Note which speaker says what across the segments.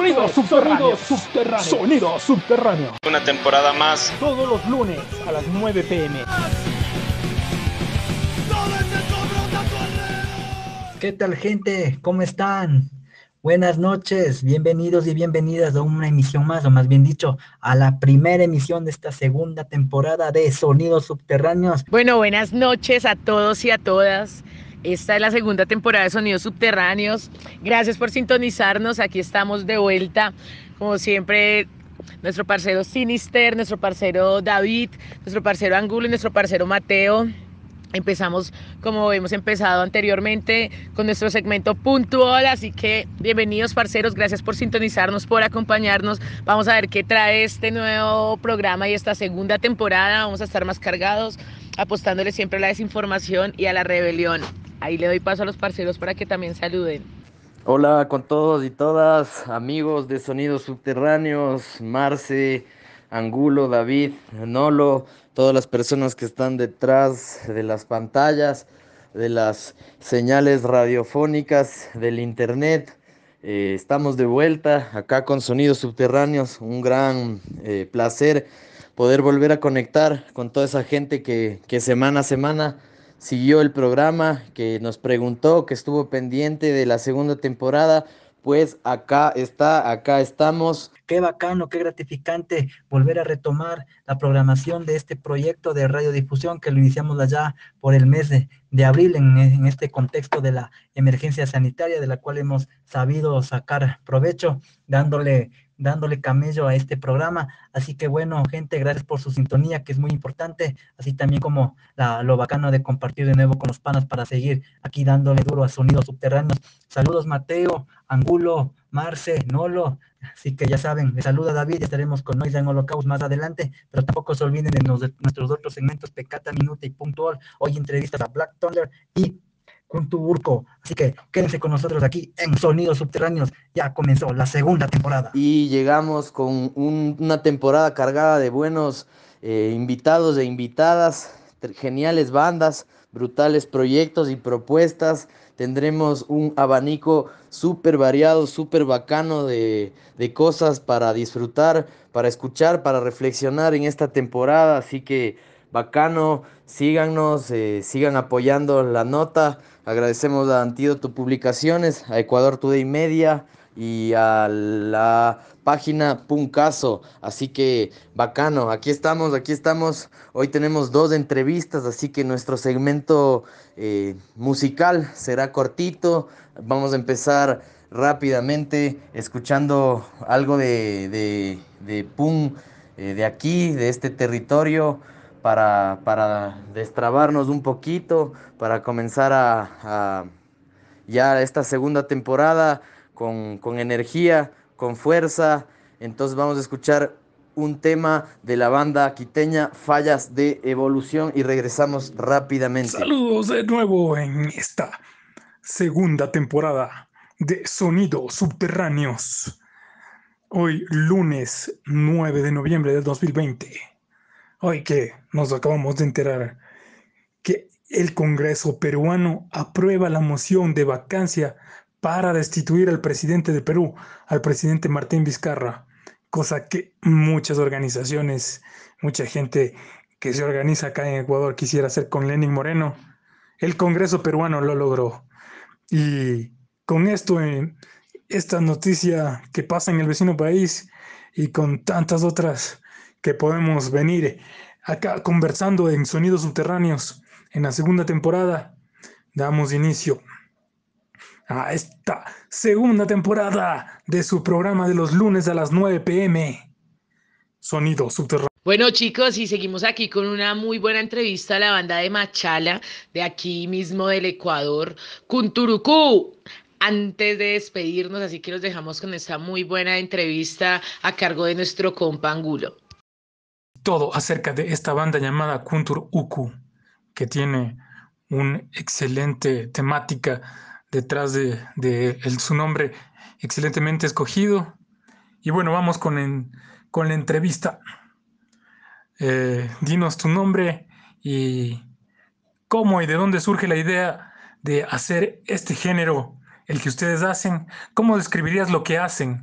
Speaker 1: Sonido subterráneo. Sonido subterráneo.
Speaker 2: Una temporada más.
Speaker 1: Todos los lunes a las 9 p.m.
Speaker 3: ¿Qué tal, gente? ¿Cómo están? Buenas noches, bienvenidos y bienvenidas a una emisión más, o más bien dicho, a la primera emisión de esta segunda temporada de Sonidos Subterráneos.
Speaker 4: Bueno, buenas noches a todos y a todas. Esta es la segunda temporada de Sonidos Subterráneos. Gracias por sintonizarnos, aquí estamos de vuelta. Como siempre, nuestro parcero Sinister, nuestro parcero David, nuestro parcero Angulo y nuestro parcero Mateo. Empezamos como hemos empezado anteriormente con nuestro segmento puntual, así que bienvenidos parceros, gracias por sintonizarnos, por acompañarnos. Vamos a ver qué trae este nuevo programa y esta segunda temporada. Vamos a estar más cargados, apostándole siempre a la desinformación y a la rebelión. Ahí le doy paso a los parceros para que también saluden.
Speaker 5: Hola con todos y todas, amigos de Sonidos Subterráneos, Marce, Angulo, David, Nolo, todas las personas que están detrás de las pantallas, de las señales radiofónicas, del internet. Estamos de vuelta acá con Sonidos Subterráneos, un gran placer poder volver a conectar con toda esa gente que semana a semana siguió el programa, que nos preguntó, que estuvo pendiente de la segunda temporada. Pues acá estamos.
Speaker 3: Qué bacano, qué gratificante volver a retomar la programación de este proyecto de radiodifusión que lo iniciamos allá por el mes de abril en este contexto de la emergencia sanitaria, de la cual hemos sabido sacar provecho, dándole camello a este programa. Así que bueno, gente, gracias por su sintonía, que es muy importante, así también como lo bacano de compartir de nuevo con los panas para seguir aquí dándole duro a Sonidos Subterráneos. Saludos Mateo, Angulo, Marce, Nolo. Así que ya saben, les saluda David, estaremos con Noise en Holocaust más adelante, pero tampoco se olviden de nuestros otros segmentos Pecata, Minuta y Puntual. Hoy entrevistas a Black Thunder y Kuntuburko. Así que quédense con nosotros aquí en Sonidos Subterráneos. Ya comenzó la segunda temporada.
Speaker 5: Y llegamos con una temporada cargada de buenos invitados e invitadas, geniales bandas, brutales proyectos y propuestas. Tendremos un abanico súper variado, súper bacano de cosas para disfrutar, para escuchar, para reflexionar en esta temporada. Así que bacano, síganos, sigan apoyando la nota. Agradecemos a Antídoto Publicaciones, a Ecuador Today Media y a la página Puncaso. Así que bacano, aquí estamos. Hoy tenemos 2 entrevistas, así que nuestro segmento musical será cortito. Vamos a empezar rápidamente escuchando algo de punk de aquí, de este territorio, para destrabarnos un poquito, para comenzar a ya esta segunda temporada con energía, con fuerza. Entonces vamos a escuchar un tema de la banda quiteña Fallas de Evolución y regresamos rápidamente.
Speaker 1: Saludos de nuevo en esta segunda temporada de Sonidos Subterráneos. Hoy lunes 9 de noviembre del 2020. Hoy que nos acabamos de enterar que el Congreso peruano aprueba la moción de vacancia para destituir al presidente de Perú, al presidente Martín Vizcarra, cosa que muchas organizaciones, mucha gente que se organiza acá en Ecuador quisiera hacer con Lenín Moreno. El Congreso peruano lo logró. Y con esto, esta noticia que pasa en el vecino país y con tantas otras que podemos venir acá conversando en Sonidos Subterráneos, en la segunda temporada, damos inicio a esta segunda temporada de su programa de los lunes a las 9 p.m. Sonidos Subterráneos.
Speaker 4: Bueno chicos, y seguimos aquí con una muy buena entrevista a la banda de Machala, de aquí mismo del Ecuador, Kunturuku. Antes de despedirnos, así que los dejamos con esta muy buena entrevista a cargo de nuestro compa Angulo.
Speaker 1: Todo acerca de esta banda llamada Kunturuku, que tiene una excelente temática detrás de su nombre excelentemente escogido. Y bueno, vamos con la entrevista. Dinos tu nombre y cómo y de dónde surge la idea de hacer este género, el que ustedes hacen. ¿Cómo describirías lo que hacen?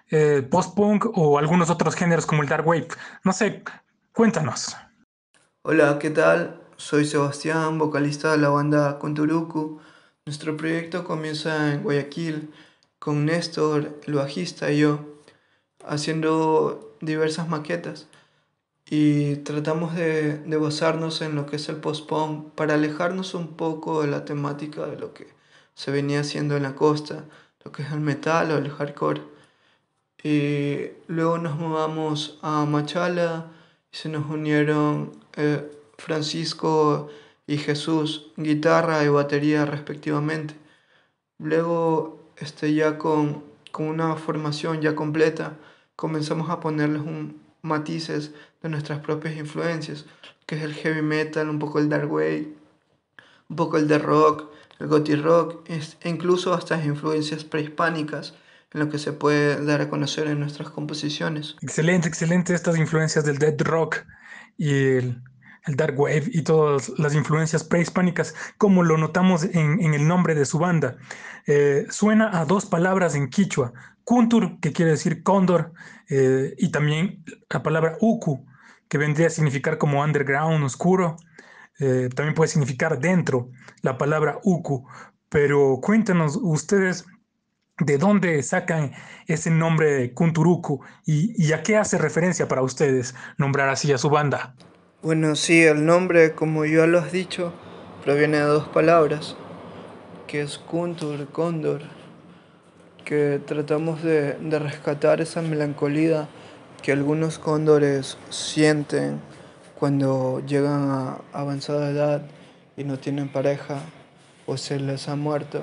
Speaker 1: post-punk o algunos otros géneros como el dark wave. No sé, cuéntanos.
Speaker 2: Hola, ¿qué tal? Soy Sebastián, vocalista de la banda Conturuku. Nuestro proyecto comienza en Guayaquil con Néstor, el bajista, y yo, haciendo diversas maquetas. Y tratamos de basarnos en lo que es el post-punk para alejarnos un poco de la temática de lo que se venía haciendo en la costa, lo que es el metal o el hardcore. Y luego nos mudamos a Machala y se nos unieron Francisco y Jesús, guitarra y batería respectivamente. Luego, ya con una formación ya completa, comenzamos a ponerles matices de nuestras propias influencias, que es el heavy metal, un poco el dark wave, un poco el de rock, el gothic rock, e incluso hasta influencias prehispánicas en lo que se puede dar a conocer en nuestras composiciones.
Speaker 1: Excelente, excelente estas influencias del death rock y el dark wave y todas las influencias prehispánicas, como lo notamos en el nombre de su banda. Suena a dos palabras en quichua, kuntur, que quiere decir cóndor, y también la palabra uku, que vendría a significar como underground, oscuro. También puede significar dentro, la palabra uku. Pero cuéntanos ustedes de dónde sacan ese nombre de Kunturuku y a qué hace referencia para ustedes nombrar así a su banda.
Speaker 2: Bueno, sí, el nombre, como ya lo has dicho, proviene de dos palabras, que es kuntur, cóndor, que tratamos de rescatar esa melancolía que algunos cóndores sienten cuando llegan a avanzada edad y no tienen pareja o se les ha muerto.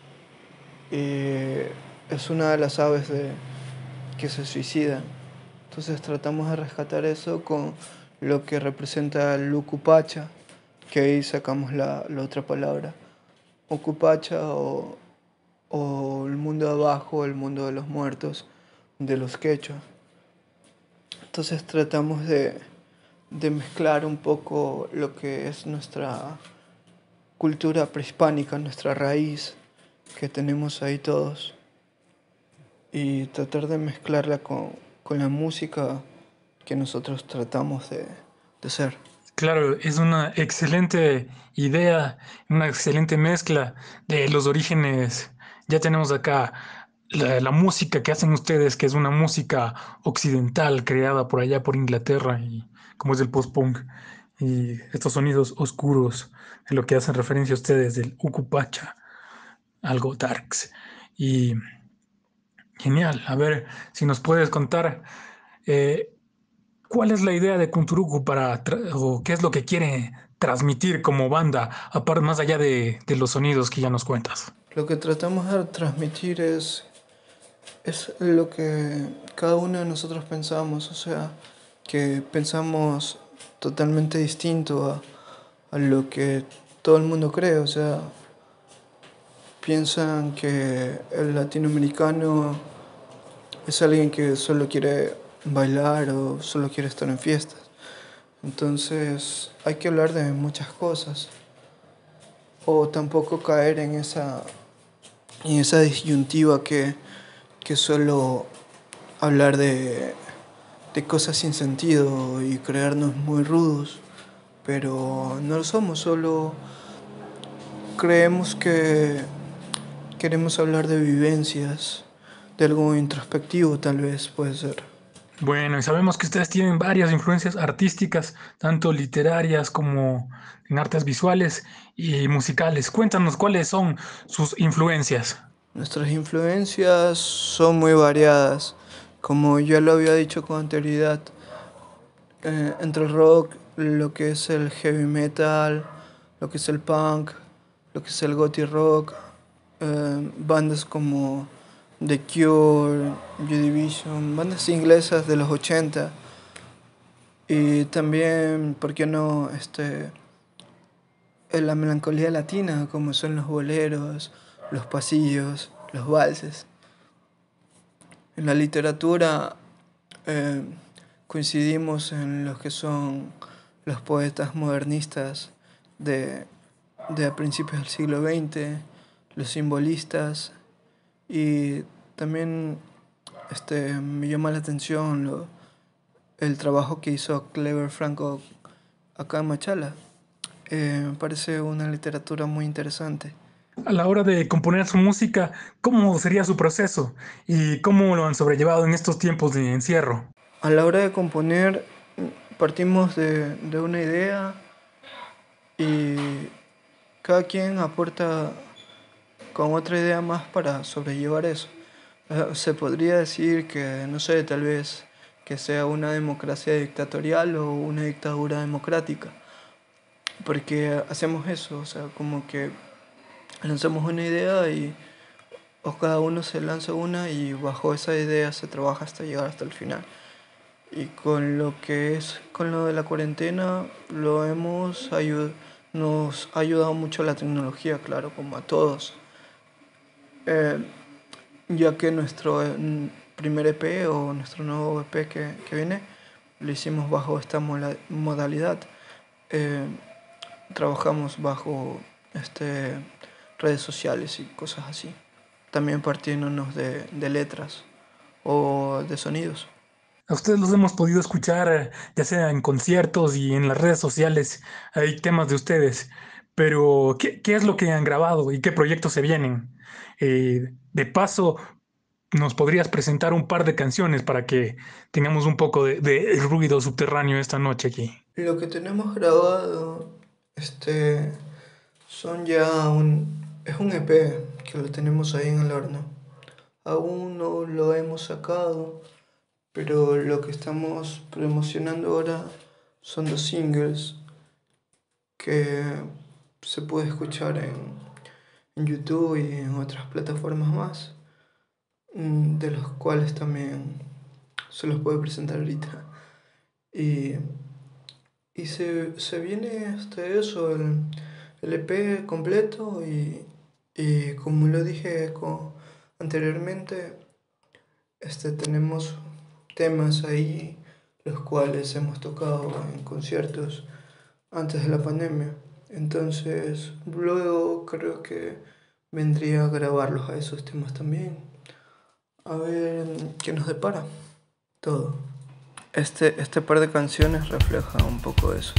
Speaker 2: Y es una de las aves que se suicidan. Entonces tratamos de rescatar eso con lo que representa el Ucupacha, que ahí sacamos la otra palabra. Ucupacha o el mundo de abajo, el mundo de los muertos, de los quechua. Entonces tratamos de mezclar un poco lo que es nuestra cultura prehispánica, nuestra raíz que tenemos ahí todos, y tratar de mezclarla con la música que nosotros tratamos de hacer.
Speaker 1: Claro, es una excelente idea, una excelente mezcla de los orígenes. Ya tenemos acá la música que hacen ustedes, que es una música occidental creada por allá por Inglaterra y como es el post-punk y estos sonidos oscuros de lo que hacen referencia a ustedes del Ukupacha, algo darks. Y genial, a ver si nos puedes contar eh, cuál es la idea de Kunturuku o qué es lo que quiere transmitir como banda, aparte más allá de los sonidos que ya nos cuentas.
Speaker 2: Lo que tratamos de transmitir es lo que cada uno de nosotros pensamos, o sea, que pensamos totalmente distinto a lo que todo el mundo cree, o sea, piensan que el latinoamericano es alguien que solo quiere bailar o solo quiere estar en fiestas. Entonces hay que hablar de muchas cosas o tampoco caer en esa disyuntiva que solo hablar de cosas sin sentido y creernos muy rudos, pero no lo somos, solo creemos que queremos hablar de vivencias, de algo introspectivo tal vez puede ser.
Speaker 1: Bueno, y sabemos que ustedes tienen varias influencias artísticas, tanto literarias como en artes visuales y musicales. Cuéntanos cuáles son sus influencias.
Speaker 2: Nuestras influencias son muy variadas, como ya lo había dicho con anterioridad, entre el rock, lo que es el heavy metal, lo que es el punk, lo que es el gothic rock, bandas como The Cure, Joy Division, bandas inglesas de los 80 y también, ¿por qué no?, la melancolía latina, como son los boleros, los pasillos, los valses. En la literatura eh, coincidimos en los que son los poetas modernistas de, de a principios del siglo XX, los simbolistas y también me llama la atención el trabajo que hizo Clever Franco acá en Machala. Me parece una literatura muy interesante.
Speaker 1: A la hora de componer su música, ¿cómo sería su proceso? ¿Y cómo lo han sobrellevado en estos tiempos de encierro?
Speaker 2: A la hora de componer, partimos de una idea y cada quien aporta con otra idea más para sobrellevar eso. Se podría decir que, no sé, tal vez que sea una democracia dictatorial o una dictadura democrática, porque hacemos eso, o sea, como que lanzamos una idea o cada uno se lanza una y bajo esa idea se trabaja hasta llegar hasta el final. Y con lo de la cuarentena, nos ha ayudado mucho la tecnología, claro, como a todos. Ya que nuestro primer EP o nuestro nuevo EP que viene, lo hicimos bajo esta modalidad. Trabajamos bajo redes sociales y cosas así. También partiéndonos de letras o de sonidos.
Speaker 1: A ustedes los hemos podido escuchar, ya sea en conciertos y en las redes sociales, hay temas de ustedes, pero ¿qué es lo que han grabado y qué proyectos se vienen? De paso, ¿nos podrías presentar un par de canciones para que tengamos un poco de ruido subterráneo esta noche aquí?
Speaker 2: Lo que tenemos grabado, son ya es un EP que lo tenemos ahí en el horno. Aún no lo hemos sacado, pero lo que estamos promocionando ahora son 2 singles que se puede escuchar en YouTube y en otras plataformas más, de los cuales también se los puedo presentar ahorita. Y se viene eso, el EP completo y como lo dije anteriormente, tenemos temas ahí los cuales hemos tocado en conciertos antes de la pandemia. Entonces luego creo que vendría a grabarlos a esos temas también. A ver qué nos depara todo. Este par de canciones refleja un poco eso.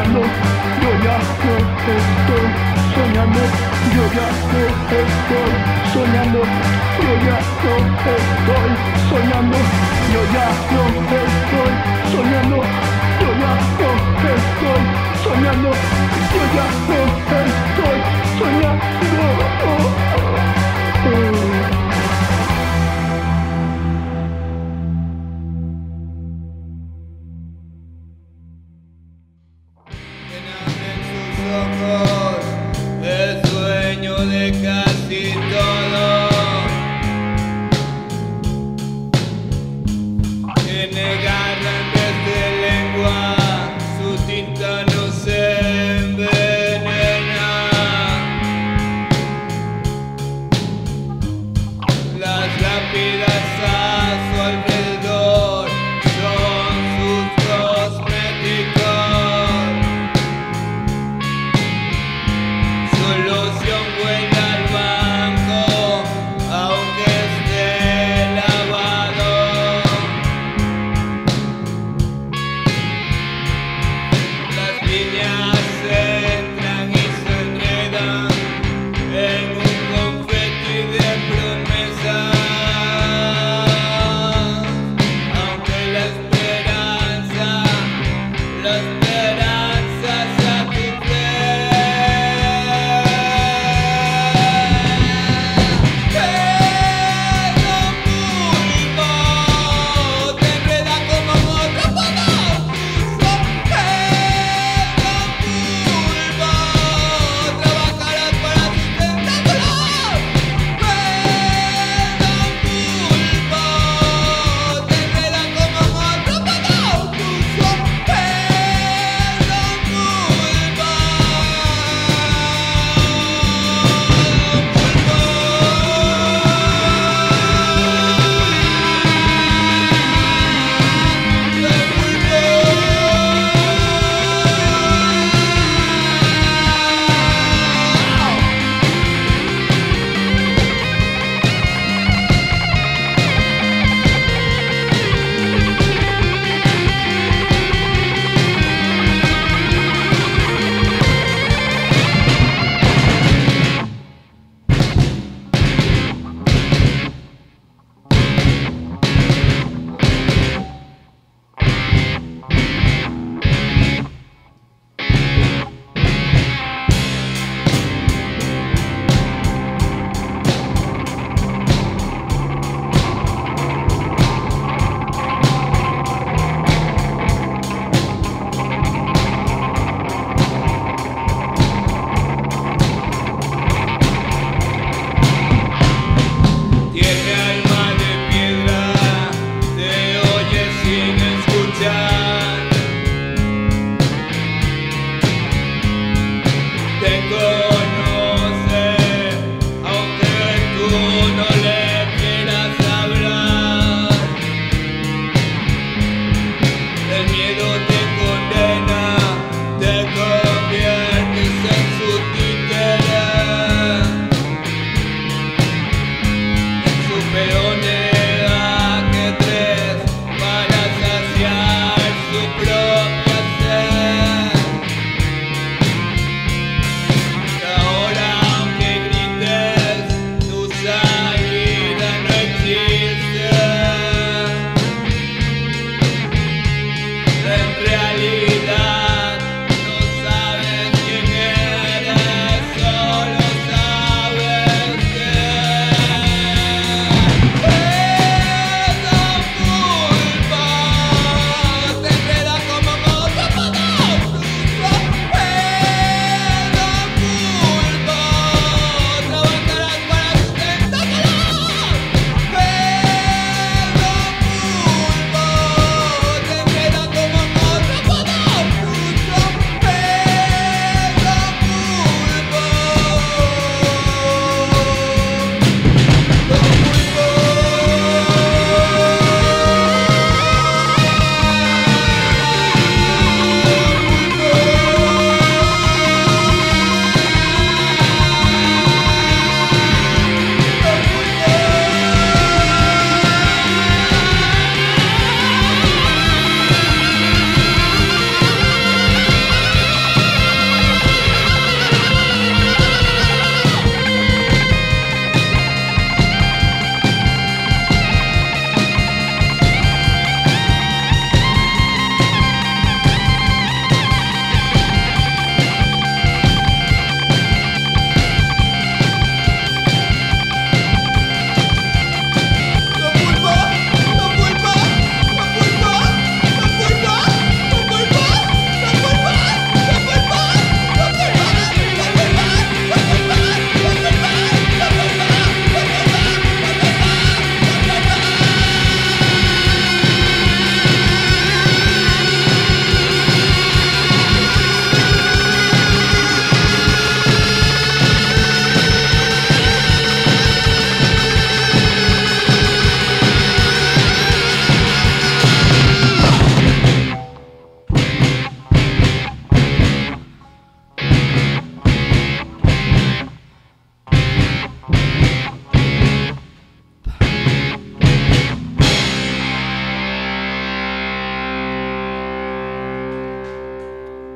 Speaker 6: soñando, yo ya no estoy soñando, yo ya no estoy soñando, yo ya no estoy soñando, yo ya no estoy soñando, yo ya no estoy soñando, yo ya no estoy soñando.
Speaker 7: El sueño de casi todo, tiene garra en vez de lengua, su tinta no se envenena. Las lápidas a su alrededor son sus cosméticos. Solución buena al banco, aunque esté lavado. Las líneas entran y se enredan en un confeti de promesas, aunque la esperanza satisface.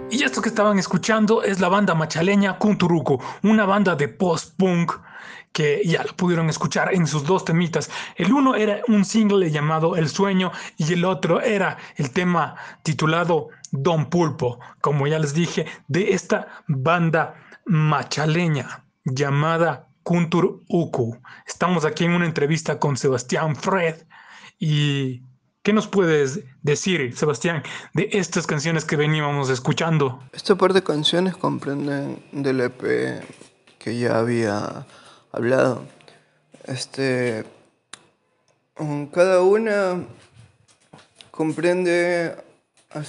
Speaker 1: Y esto que estaban escuchando es la banda machaleña Kunturuku, una banda de post-punk que ya la pudieron escuchar en sus dos temitas. El uno era un single llamado El Sueño y el otro era el tema titulado Don Pulpo, como ya les dije, de esta banda machaleña llamada Kunturuku. Estamos aquí en una entrevista con Sebastián Fred y ¿qué nos puedes decir, Sebastián, de estas canciones que veníamos escuchando?
Speaker 2: Esta par de canciones comprenden del EP que ya había hablado. Cada una comprende a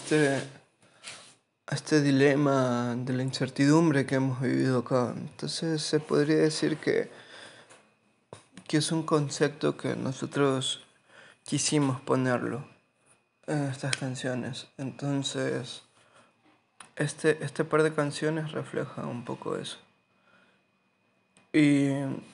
Speaker 2: este dilema de la incertidumbre que hemos vivido acá. Entonces se podría decir que es un concepto que nosotros quisimos ponerlo en estas canciones. Entonces, este par de canciones refleja un poco eso. Y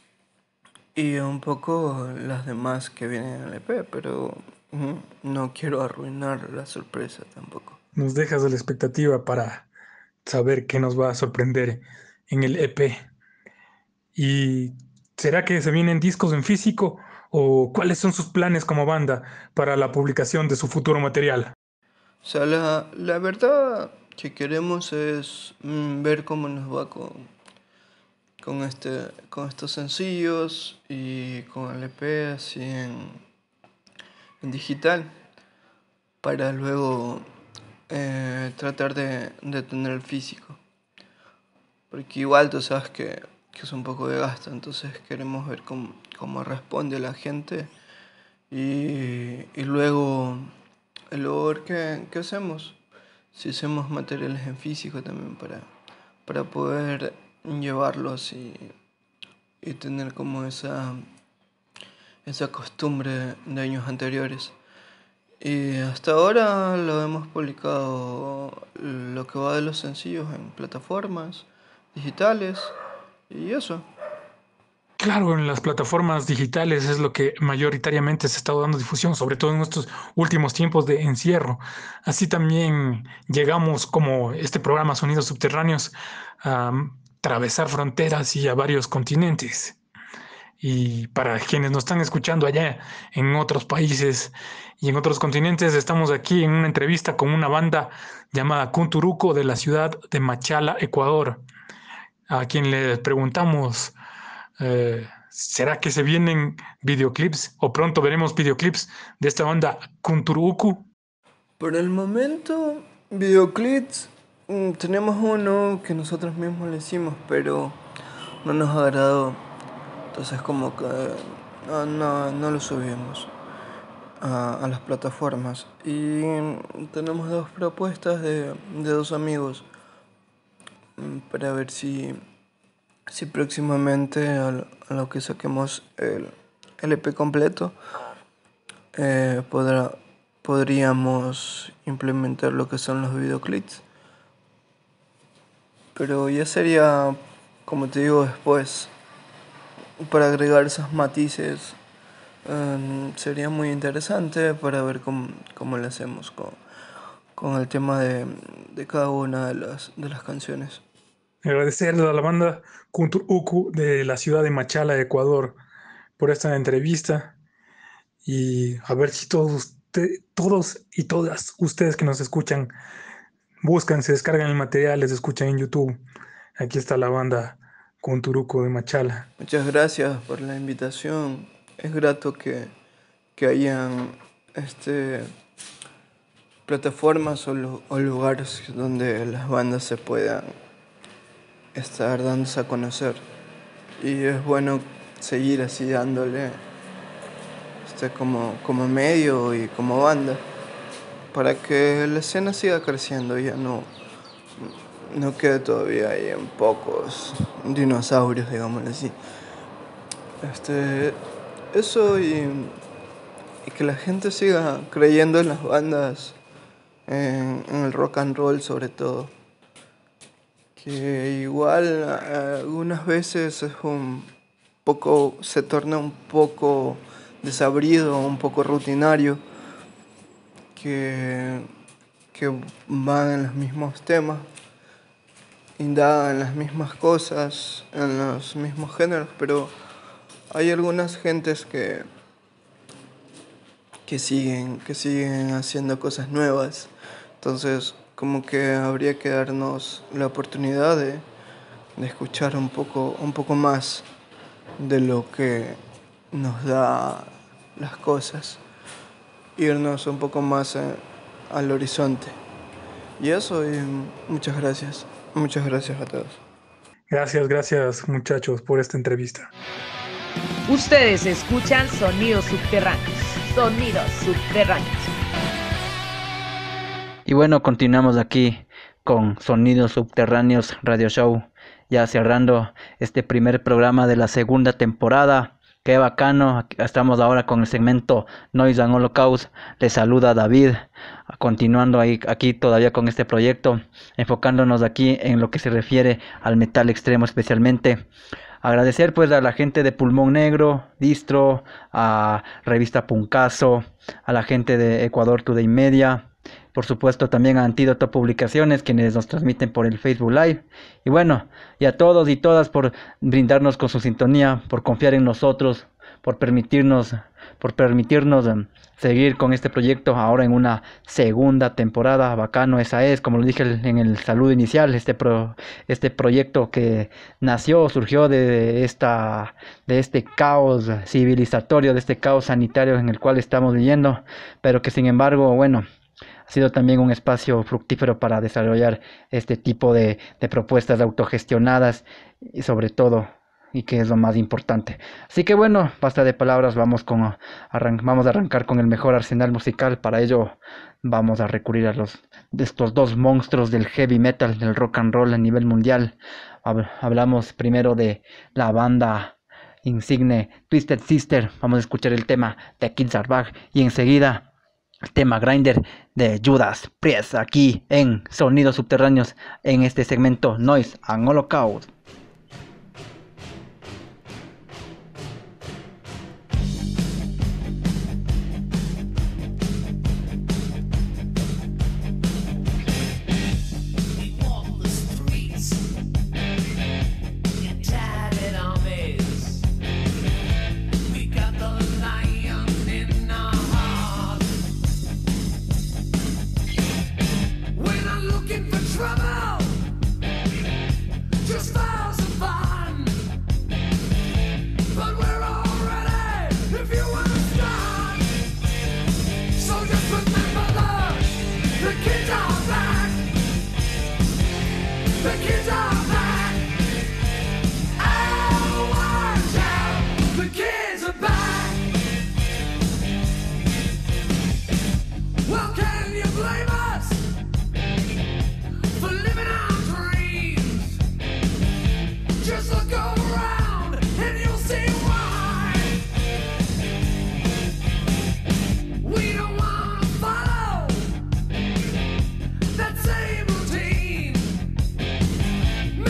Speaker 2: un poco las demás que vienen en el EP, pero no quiero arruinar la sorpresa tampoco.
Speaker 1: Nos dejas la expectativa para saber qué nos va a sorprender en el EP. ¿Y será que se vienen discos en físico o cuáles son sus planes como banda para la publicación de su futuro material?
Speaker 2: O sea, la verdad que queremos es ver cómo nos va con estos sencillos y con el EP así en digital, para luego tratar de tener el físico. Porque igual tú sabes que es un poco de gasto, entonces queremos ver cómo responde la gente y luego ver qué hacemos. Si hacemos materiales en físico también para poder llevarlos y tener como esa costumbre de años anteriores. Y hasta ahora lo hemos publicado lo que va de los sencillos en plataformas digitales y eso.
Speaker 1: Claro, en las plataformas digitales es lo que mayoritariamente se está dando difusión, sobre todo en estos últimos tiempos de encierro. Así también llegamos, como este programa Sonidos Subterráneos, a atravesar fronteras y a varios continentes. Y para quienes nos están escuchando allá en otros países y en otros continentes, estamos aquí en una entrevista con una banda llamada Kunturuku de la ciudad de Machala, Ecuador, a quien le preguntamos, ¿será que se vienen videoclips o pronto veremos videoclips de esta banda Kunturuku?
Speaker 2: Por el momento, videoclips, tenemos uno que nosotros mismos le hicimos, pero no nos agradó. Entonces como que no lo subimos a las plataformas. Y tenemos dos propuestas de dos amigos para ver si próximamente a lo que saquemos el EP completo podríamos implementar lo que son los videoclips. Pero ya sería, como te digo, después, para agregar esos matices. Sería muy interesante para ver cómo lo hacemos con el tema de cada una de las canciones.
Speaker 1: Agradecerle a la banda Kunturuku de la ciudad de Machala, Ecuador, por esta entrevista y a ver si todos y todas ustedes que nos escuchan buscan, se descargan el material, les escuchan en YouTube. Aquí está la banda Kunturuku de Machala.
Speaker 2: Muchas gracias por la invitación. Es grato que hayan plataformas o lugares donde las bandas se puedan estar dándose a conocer. Y es bueno seguir así dándole como medio y como banda para que la escena siga creciendo y ya no quede todavía ahí en pocos dinosaurios, digámoslo así. Eso y que la gente siga creyendo en las bandas, en el rock and roll sobre todo. Que igual algunas veces se torna un poco desabrido, un poco rutinario, que que van en los mismos temas, indagan en las mismas cosas, en los mismos géneros, pero hay algunas gentes que siguen haciendo cosas nuevas. Entonces, como que habría que darnos la oportunidad de escuchar un poco más de lo que nos da las cosas, irnos un poco más al horizonte. Y eso, y muchas gracias a todos.
Speaker 1: Gracias muchachos por esta entrevista.
Speaker 4: Ustedes escuchan Sonidos Subterráneos. Sonidos Subterráneos.
Speaker 3: Y bueno, continuamos aquí con Sonidos Subterráneos Radio Show, ya cerrando este primer programa de la segunda temporada. Qué bacano, estamos ahora con el segmento Noise and Holocaust. Les saluda David, continuando aquí todavía con este proyecto, enfocándonos aquí en lo que se refiere al metal extremo especialmente. Agradecer pues a la gente de Pulmón Negro, Distro, a Revista Puncazo, a la gente de Ecuador Today Media, por supuesto también a Antídoto Publicaciones, quienes nos transmiten por el Facebook Live. Y bueno, y a todos y todas por brindarnos con su sintonía, por confiar en nosotros, por permitirnos seguir con este proyecto ahora en una segunda temporada. Bacano, esa es, como lo dije en el saludo inicial, este proyecto que surgió de este caos civilizatorio, de este caos sanitario en el cual estamos viviendo, pero que sin embargo, bueno, ha sido también un espacio fructífero para desarrollar este tipo de propuestas autogestionadas y sobre todo, y que es lo más importante. Así que bueno, basta de palabras, vamos a arrancar con el mejor arsenal musical. Para ello vamos a recurrir de estos dos monstruos del heavy metal, del rock and roll a nivel mundial. Hablamos primero de la banda insigne Twisted Sister. Vamos a escuchar el tema de Kids Are Back y enseguida el tema Grinder de Judas Priest, aquí en Sonidos Subterráneos, en este segmento Noise and Holocaust.
Speaker 8: That same routine.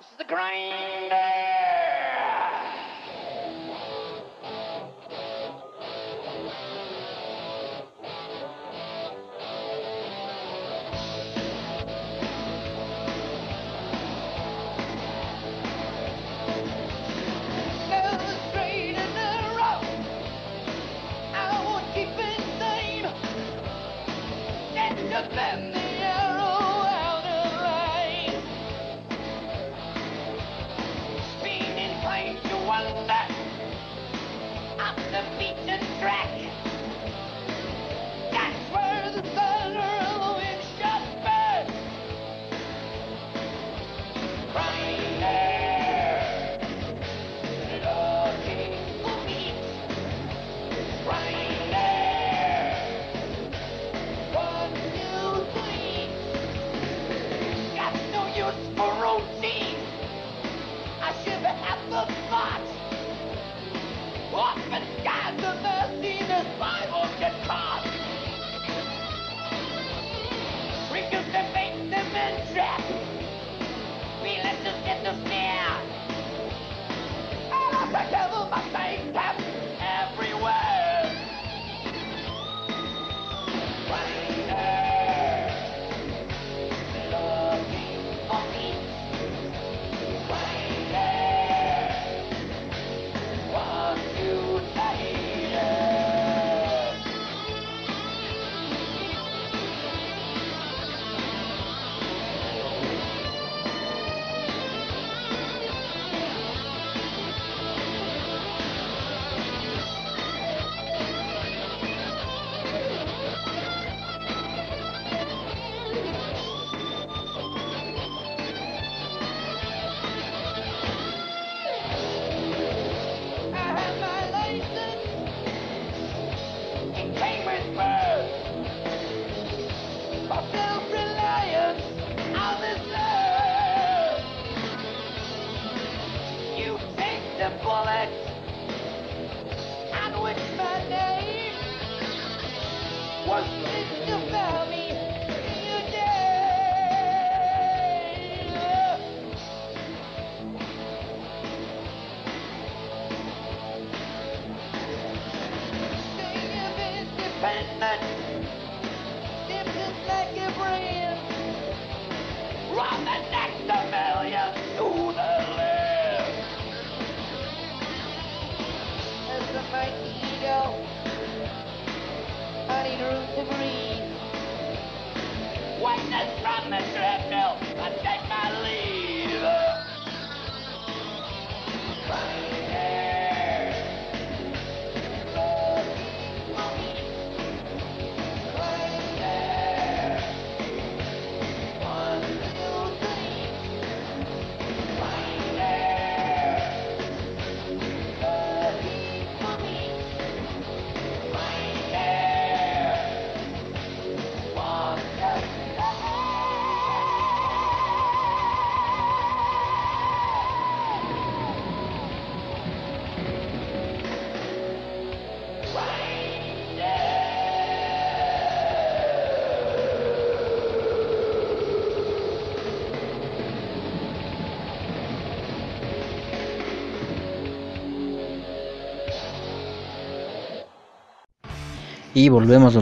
Speaker 3: Y volvemos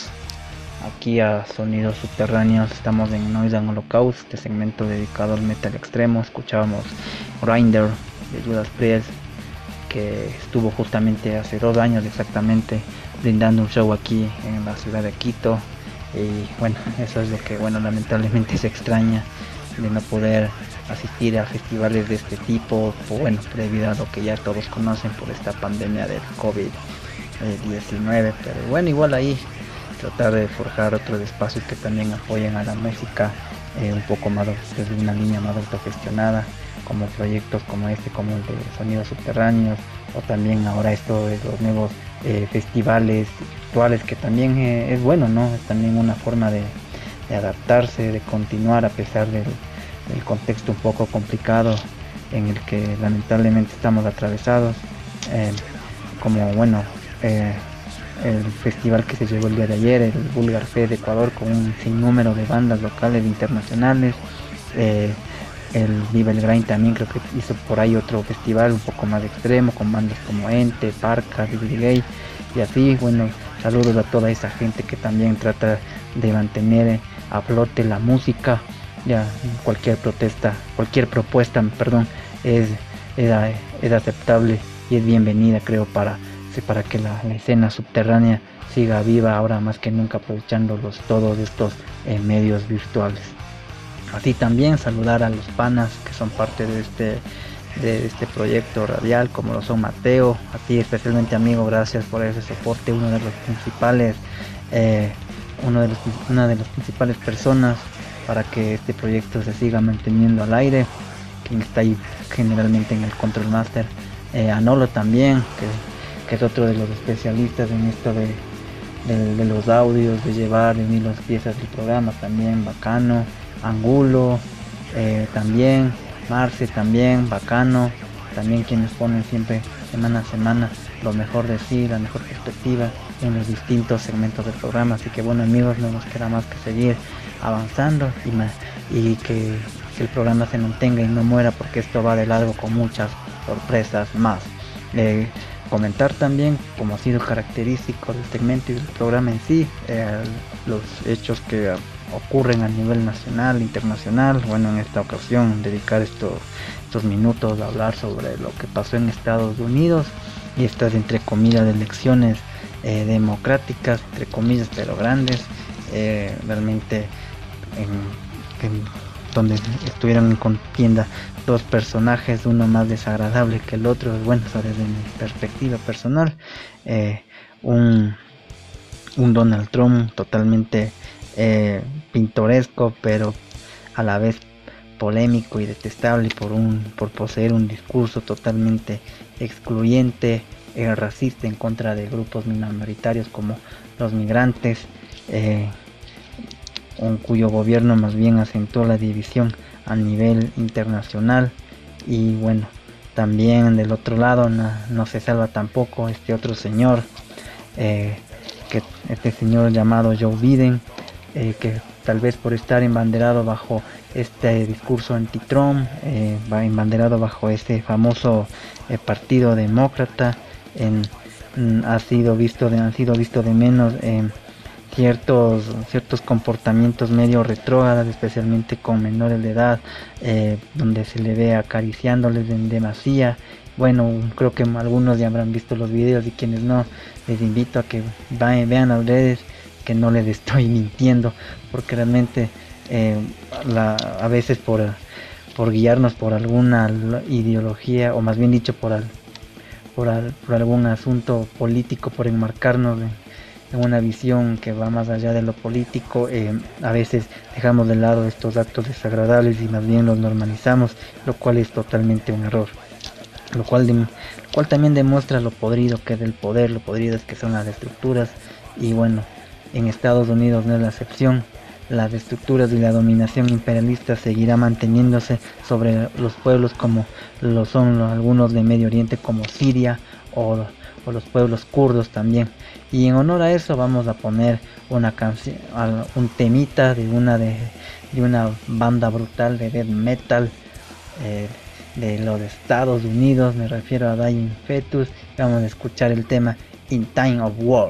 Speaker 3: aquí a Sonidos Subterráneos. Estamos en Noise and Holocaust, este segmento dedicado al metal extremo. Escuchábamos Grinder de Judas Priest, que estuvo justamente hace 2 años exactamente brindando un show aquí en la ciudad de Quito. Y bueno, eso es lo que lamentablemente se extraña, de no poder asistir a festivales de este tipo, debido a lo que ya todos conocen por esta pandemia del COVID-19, pero bueno, igual ahí tratar de forjar otros espacios que también apoyen a la música un poco más desde una línea más autogestionada, como proyectos como como el de Sonidos Subterráneos, o también ahora esto de los nuevos festivales virtuales, que también es bueno, ¿no? Es también una forma de adaptarse, de continuar a pesar del contexto un poco complicado en el que lamentablemente estamos atravesados, el festival que se llevó el día de ayer, el Vulgar Fest de Ecuador, con un sinnúmero de bandas locales e internacionales, el Viva el Grind también creo que hizo por ahí otro festival un poco más extremo con bandas como Ente, Parca, Billy Gay y así. Bueno, saludos a toda esa gente que también trata de mantener a flote la música. Ya cualquier propuesta, perdón, es aceptable y es bienvenida, creo, para que la escena subterránea siga viva ahora más que nunca, aprovechando todos estos medios virtuales. Así también saludar a los panas que son parte de este proyecto radial, como lo son Mateo, a ti especialmente, amigo, gracias por ese soporte, una de las principales personas para que este proyecto se siga manteniendo al aire, quien está ahí generalmente en el Control Master. A Nolo también, que es otro de los especialistas en esto de los audios, de unir las piezas del programa, también bacano. Angulo, también Marce, también bacano, también quienes ponen siempre semana a semana lo mejor de sí, la mejor perspectiva en los distintos segmentos del programa. Así que bueno, amigos, no nos queda más que seguir avanzando y que el programa se mantenga y no muera, porque esto va de largo con muchas sorpresas más. Comentar también, como ha sido característico del segmento y del programa en sí, los hechos que ocurren a nivel nacional, internacional. Bueno, en esta ocasión dedicar estos minutos a hablar sobre lo que pasó en Estados Unidos y estas, entre comillas, elecciones democráticas, entre comillas, pero grandes, realmente donde estuvieron en contienda dos personajes, uno más desagradable que el otro. Bueno, eso desde mi perspectiva personal, un Donald Trump totalmente pintoresco, pero a la vez polémico y detestable por poseer un discurso totalmente excluyente, racista en contra de grupos minoritarios como los migrantes, cuyo gobierno más bien acentuó la división a nivel internacional. Y bueno, también del otro lado no se salva tampoco este otro señor, este señor llamado Joe Biden, que tal vez por estar embanderado bajo este discurso anti-Trump, va embanderado bajo este famoso partido demócrata, han sido visto de menos ciertos comportamientos medio retrógrados, especialmente con menores de edad, donde se le ve acariciándoles en demasía. Bueno, creo que algunos ya habrán visto los videos, y quienes no, les invito a que vean las redes, que no les estoy mintiendo, porque realmente a veces por guiarnos por alguna ideología, o más bien dicho por algún asunto político, por enmarcarnos en una visión que va más allá de lo político, a veces dejamos de lado estos actos desagradables y más bien los normalizamos, lo cual es totalmente un error. Lo cual también demuestra lo podrido que es el poder, lo podridas que son las estructuras. Y bueno, en Estados Unidos no es la excepción. Las estructuras y la dominación imperialista seguirá manteniéndose sobre los pueblos, como lo son algunos de Medio Oriente, como Siria, o los pueblos kurdos también. Y en honor a eso vamos a poner una canción, un temita de una banda brutal de death metal de los Estados Unidos, me refiero a Dying Fetus. Vamos a escuchar el tema In Time of War.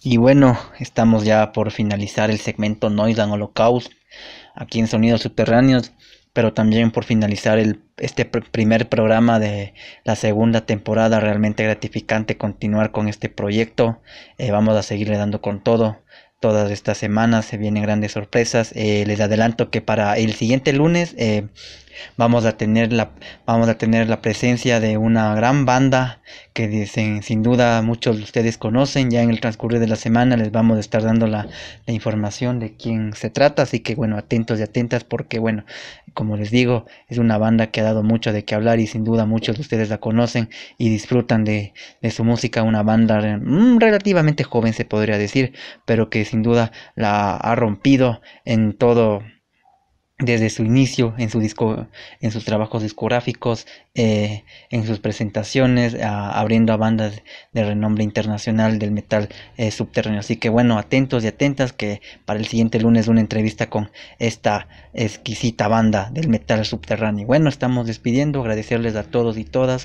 Speaker 3: Y bueno, estamos ya por finalizar el segmento Noise and Holocaust aquí en Sonidos Subterráneos, pero también por finalizar este primer programa de la segunda temporada. Realmente gratificante continuar con este proyecto. Vamos a seguirle dando con todo. Todas estas semanas se vienen grandes sorpresas. Les adelanto que para el siguiente lunes vamos a tener la presencia de una gran banda que sin duda muchos de ustedes conocen. Ya en el transcurrir de la semana les vamos a estar dando la información de quién se trata, así que bueno, atentos y atentas, porque bueno, como les digo, es una banda que ha dado mucho de qué hablar y sin duda muchos de ustedes la conocen y disfrutan de su música. Una banda relativamente joven, se podría decir, pero que sin duda la ha rompido en todo, desde su inicio, en sus trabajos discográficos, en sus presentaciones, abriendo a bandas de renombre internacional del metal subterráneo. Así que bueno, atentos y atentas, que para el siguiente lunes una entrevista con esta exquisita banda del metal subterráneo. Bueno, estamos despidiendo, agradecerles a todos y todas.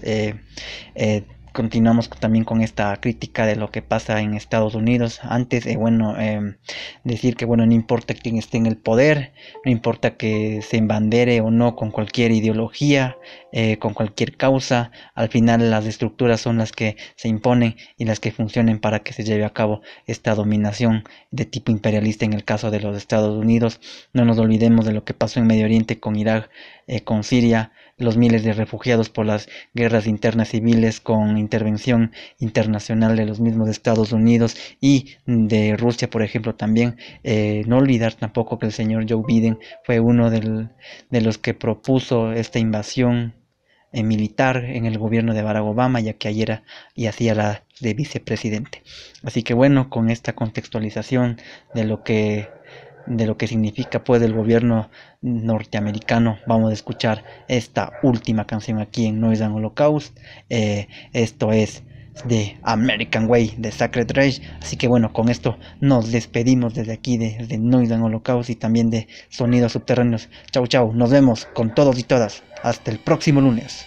Speaker 3: Continuamos también con esta crítica de lo que pasa en Estados Unidos. Antes, decir que bueno, no importa quién esté en el poder, no importa que se embandere o no con cualquier ideología, con cualquier causa, al final las estructuras son las que se imponen y las que funcionen para que se lleve a cabo esta dominación de tipo imperialista en el caso de los Estados Unidos. No nos olvidemos de lo que pasó en Medio Oriente con Irak, con Siria, los miles de refugiados por las guerras internas civiles, con intervención internacional de los mismos Estados Unidos y de Rusia, por ejemplo, también. No olvidar tampoco que el señor Joe Biden fue uno de los que propuso esta invasión militar en el gobierno de Barack Obama, ya que ayer hacía la de vicepresidente. Así que bueno, con esta contextualización de lo que significa pues el gobierno norteamericano, vamos a escuchar esta última canción aquí en Noise and Holocaust. Esto es de American Way, de Sacred Rage. Así que bueno, con esto nos despedimos desde aquí, desde Noise and Holocaust y también de Sonidos Subterráneos. Chau chau, nos vemos con todos y todas hasta el próximo lunes.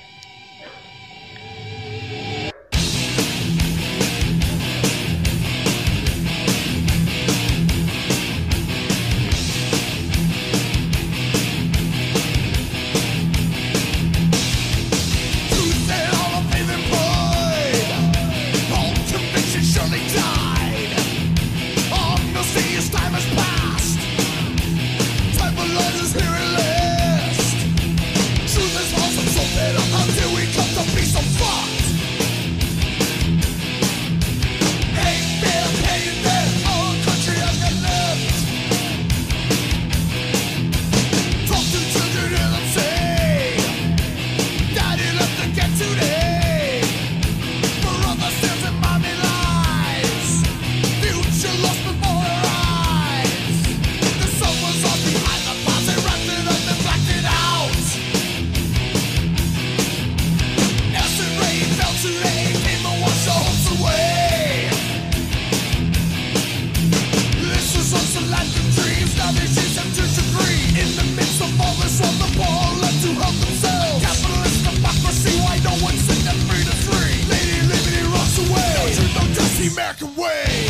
Speaker 8: American way.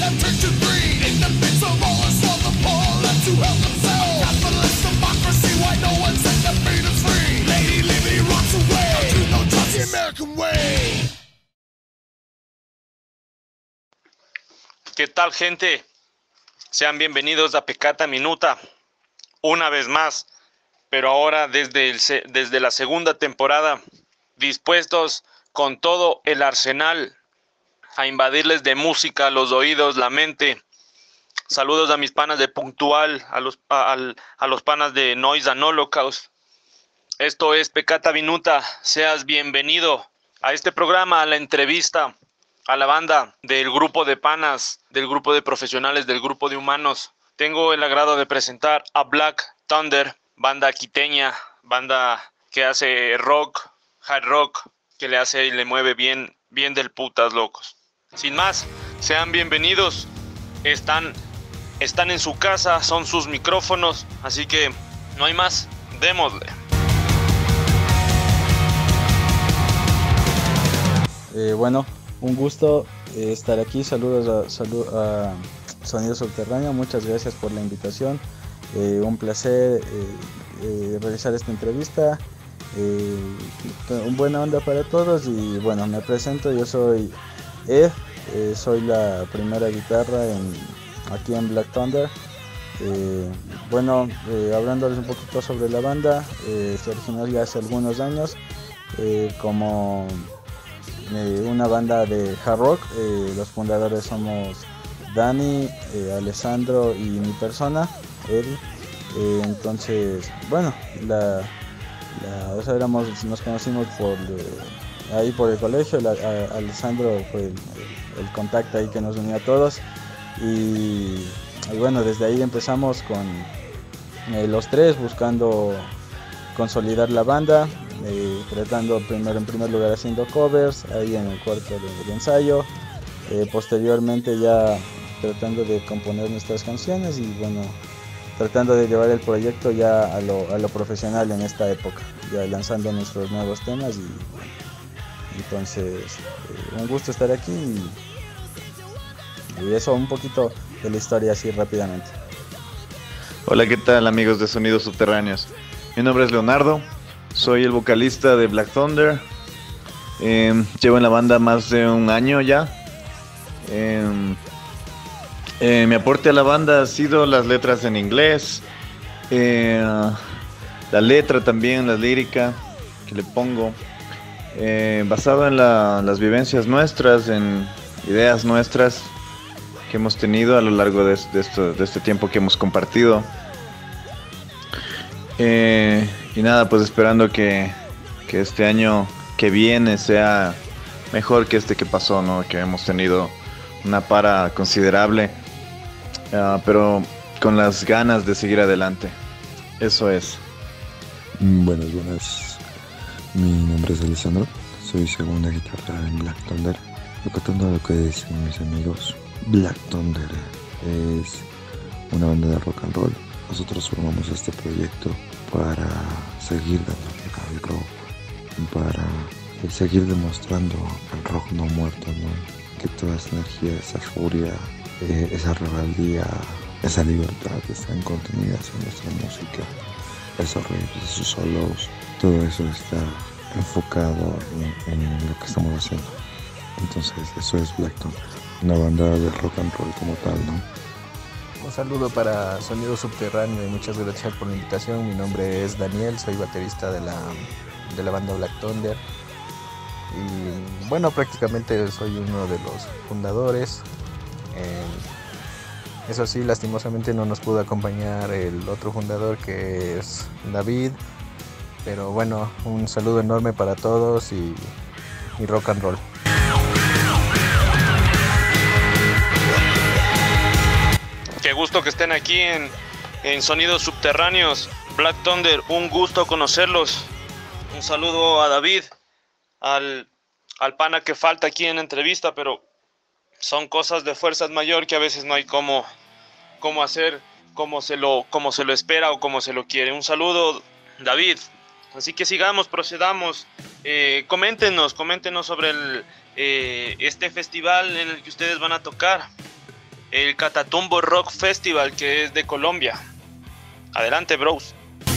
Speaker 8: ¿Qué tal, gente? Sean bienvenidos a Pecata Minuta, una vez más, pero ahora desde la segunda temporada, dispuestos con todo el arsenal a invadirles de música los oídos, la mente. Saludos a mis panas de Puntual, a los panas de Noise and Holocaust. Esto es Pecata Minuta. Seas bienvenido a este programa, a la entrevista a la banda del grupo de panas, del grupo de profesionales, del grupo de humanos. Tengo el agrado de presentar a Black Thunder, banda quiteña, banda que hace rock, hard rock, que le hace y le mueve bien del putas, locos. Sin más, sean bienvenidos. Están en su casa, son sus micrófonos, así que no hay más, démosle.
Speaker 9: Bueno, un gusto estar aquí. Saludos a Sonido Subterráneo. Muchas gracias por la invitación. Un placer realizar esta entrevista. Buena onda para todos. Y bueno, me presento. Yo soy Ed. Soy la primera guitarra aquí en Black Thunder. Hablándoles un poquito sobre la banda. Se originó ya hace algunos años como una banda de hard rock. Los fundadores somos Dani, Alessandro y mi persona, él. Entonces, bueno, nos conocimos ahí por el colegio. Alessandro fue el contacto ahí que nos unió a todos. Y bueno, desde ahí empezamos con los tres buscando consolidar la banda. Tratando en primer lugar haciendo covers ahí en el cuarto de ensayo, posteriormente ya tratando de componer nuestras canciones y bueno, tratando de llevar el proyecto ya a lo profesional en esta época, ya lanzando nuestros nuevos temas y entonces un gusto estar aquí y eso, un poquito de la historia así rápidamente.
Speaker 10: Hola, ¿qué tal, amigos de Sonidos Subterráneos? Mi nombre es Leonardo. Soy el vocalista de Black Thunder. Llevo en la banda más de un año ya. Mi aporte a la banda ha sido las letras en inglés. La letra también, la lírica que le pongo. Basado en las vivencias nuestras, en ideas nuestras que hemos tenido a lo largo de este tiempo que hemos compartido. Y nada, pues esperando que este año que viene sea mejor que este que pasó, ¿no? Que hemos tenido una para considerable, pero con las ganas de seguir adelante. Eso es.
Speaker 11: Buenas. Mi nombre es Alessandro. Soy segunda guitarra en Black Thunder. Recordando lo que dicen mis amigos, Black Thunder es una banda de rock and roll. Nosotros formamos este proyecto para seguir dándole al rock, para seguir demostrando el rock no muerto, ¿no? Que toda esa energía, esa furia, esa rebeldía, esa libertad están contenidas en nuestra música, esos riffs, esos solos, todo eso está enfocado en lo que estamos haciendo. Entonces eso es Black Thunder, una banda de rock and roll como tal, ¿no?
Speaker 12: Un saludo para Sonido Subterráneo y muchas gracias por la invitación. Mi nombre es Daniel, soy baterista de la banda Black Thunder. Y bueno, prácticamente soy uno de los fundadores. Eso sí, lastimosamente no nos pudo acompañar el otro fundador, que es David. Pero bueno, un saludo enorme para todos y rock and roll.
Speaker 8: Qué gusto que estén aquí en Sonidos Subterráneos, Black Thunder, un gusto conocerlos. Un saludo a David, al pana que falta aquí en la entrevista, pero son cosas de fuerzas mayor que a veces no hay cómo hacer como se lo espera o como se lo quiere. Un saludo, David. Así que procedamos. Coméntenos sobre este festival en el que ustedes van a tocar. el Catatumbo Rock Festival, que es de Colombia. Adelante, bros.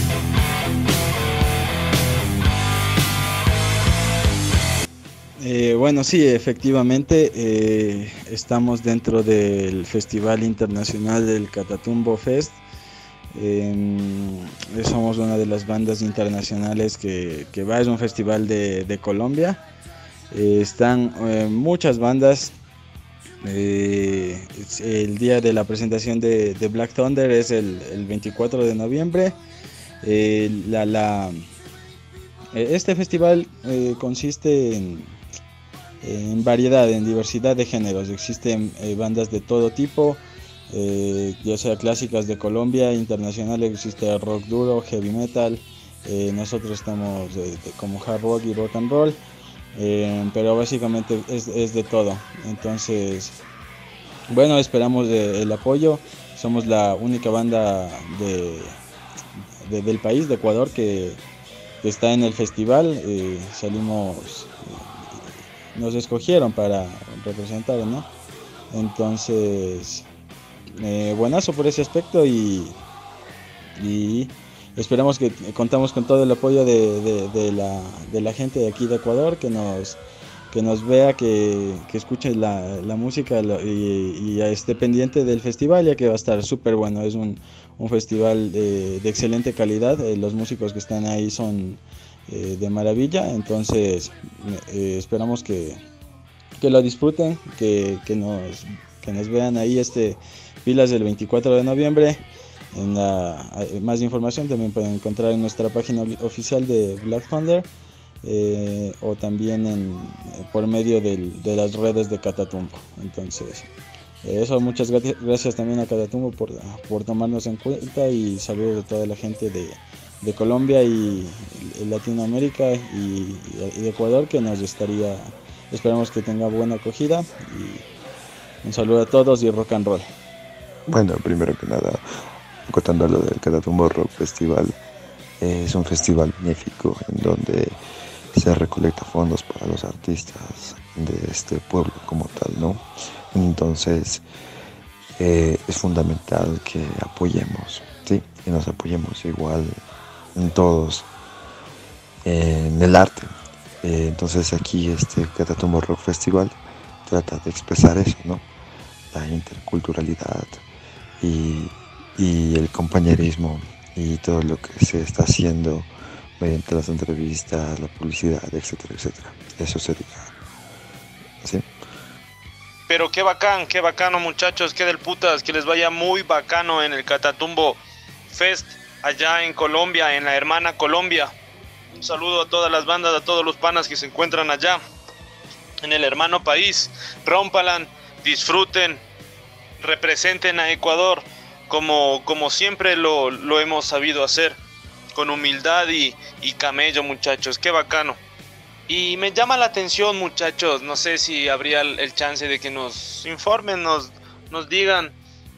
Speaker 9: Bueno, sí, efectivamente, estamos dentro del Festival Internacional del Catatumbo Fest. Somos una de las bandas internacionales que va, es un festival de Colombia. Están muchas bandas. El día de la presentación de Black Thunder es el 24 de noviembre. Este festival consiste en variedad, en diversidad de géneros. Existen bandas de todo tipo, ya sea clásicas de Colombia, internacionales, existe rock duro, heavy metal. Nosotros estamos como hard rock y rock and roll, pero básicamente es de todo. Entonces, bueno, esperamos el apoyo. Somos la única banda del país, de Ecuador, que está en el festival. Nos escogieron para representar, ¿no? Entonces, buenazo por ese aspecto y esperamos que contamos con todo el apoyo de la gente de aquí de Ecuador, que nos vea, que escuche la música y esté pendiente del festival, ya que va a estar súper bueno. Es un festival de excelente calidad. Los músicos que están ahí son de maravilla. Entonces esperamos que lo disfruten, que nos vean ahí pilas del 24 de noviembre. Más información también pueden encontrar en nuestra página oficial de Black Thunder, o también por medio de las redes de Catatumbo. Entonces, eso, muchas gracias también a Catatumbo por tomarnos en cuenta, y saludos a toda la gente de Colombia y Latinoamérica y de Ecuador, que esperamos que tenga buena acogida, y un saludo a todos y rock and roll.
Speaker 11: Bueno, primero que nada, contando lo del Catatumbo Rock Festival, es un festival benéfico en donde se recolecta fondos para los artistas de este pueblo como tal, ¿no? Entonces, es fundamental que apoyemos, ¿sí? Y nos apoyemos igual en todos, en el arte. Entonces aquí Catatumbo Rock Festival trata de expresar eso, ¿no? La interculturalidad y el compañerismo y todo lo que se está haciendo mediante las entrevistas, la publicidad, etcétera, etcétera. Eso sería, ¿sí?
Speaker 8: Pero qué bacano, muchachos, qué del putas, que les vaya muy bacano en el Catatumbo Fest allá en Colombia, en la hermana Colombia. Un saludo a todas las bandas, a todos los panas que se encuentran allá en el hermano país. Rómpalan, disfruten, representen a Ecuador como siempre lo hemos sabido hacer, con humildad y camello, muchachos. Qué bacano. Y me llama la atención, muchachos, no sé si habría el chance de que nos informen, nos digan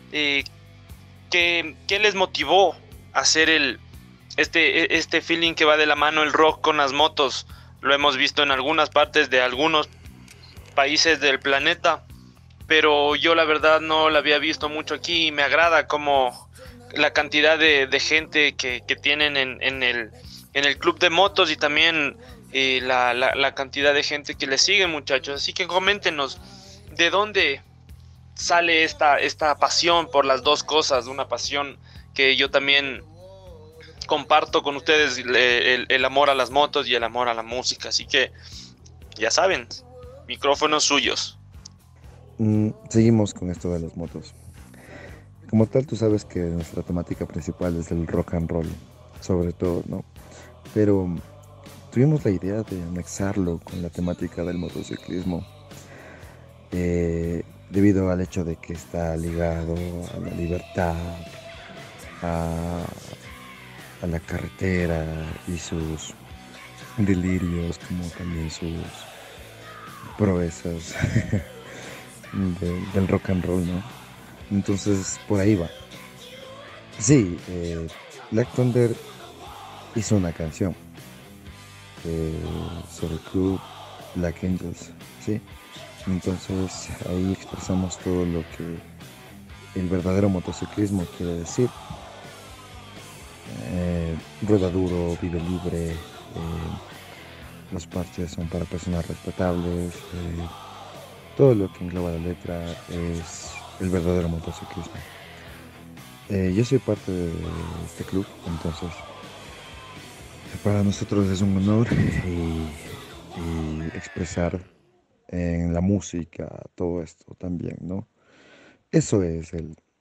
Speaker 8: qué les motivó a hacer este feeling que va de la mano el rock con las motos. Lo hemos visto en algunas partes de algunos países del planeta, pero yo la verdad no la había visto mucho aquí, y me agrada como la cantidad de gente que tienen en el club de motos, y también la cantidad de gente que les sigue, muchachos. Así que coméntenos de dónde sale esta pasión por las dos cosas, una pasión que yo también comparto con ustedes, el amor a las motos y el amor a la música. Así que ya saben, micrófonos suyos.
Speaker 11: Seguimos con esto de las motos. Como tal, tú sabes que nuestra temática principal es el rock and roll, sobre todo, ¿no? Pero tuvimos la idea de anexarlo con la temática del motociclismo, debido al hecho de que está ligado a la libertad, a la carretera y sus delirios, como también sus proezas del rock and roll, ¿no? Entonces por ahí va. Sí, Black Thunder hizo una canción sobre el club Black Angels, ¿sí? Entonces ahí expresamos todo lo que el verdadero motociclismo, quiere decir. Rueda duro, vive libre, los parches son para personas respetables, todo lo que engloba la letra es el verdadero motociclismo. Yo soy parte de este club, entonces para nosotros es un honor y expresar en la música todo esto también, ¿no? Eso es